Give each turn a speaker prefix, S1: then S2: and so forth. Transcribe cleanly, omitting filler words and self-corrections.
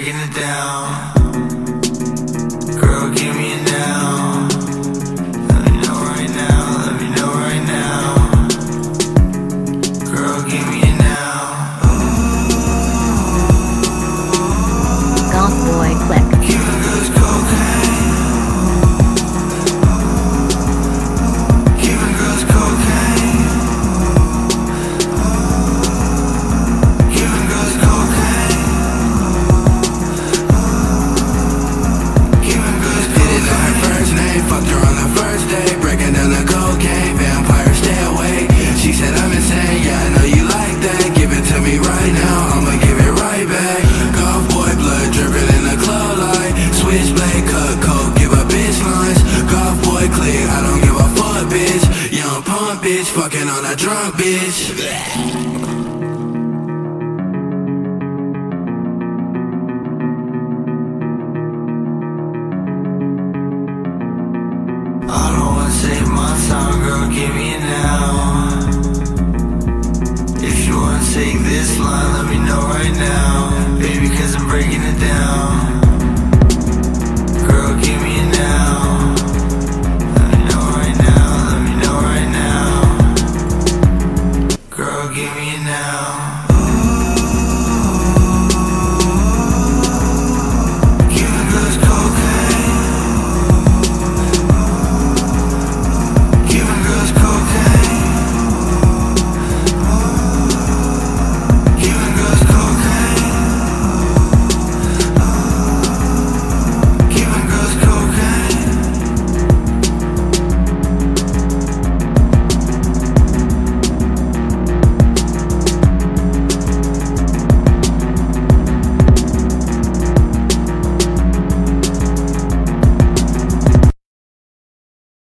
S1: breaking it down. Girl, give me it now. Let me know right now, let me know right now. Girl, give me it now.
S2: Golf Boy Click.
S1: Giving girls cocaine. Giving girls cocaine. Giving girls cocaine. Giving girls cocaine. Did it on her first name, fucked her on the first day. Breaking down the cocaine, vampire stay away. She said I'm insane, yeah I know you like that. Give it to me right now, I'ma give it right back. Golf boy blood dripping in the club light. Switchblade, cut coke, give a bitch lines. Golf boy click, I don't give a fuck bitch. Young punk bitch, fucking on a drunk bitch. I don't wanna save my time, girl, give me it now. If you wanna take this line, let me know right now. Baby, cause I'm breaking it down. Girl, give me it